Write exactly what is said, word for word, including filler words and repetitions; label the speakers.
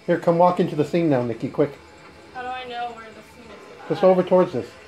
Speaker 1: Here, come walk into the scene now, Nikki, quick.
Speaker 2: How do I know where the scene is?
Speaker 1: Just over towards this.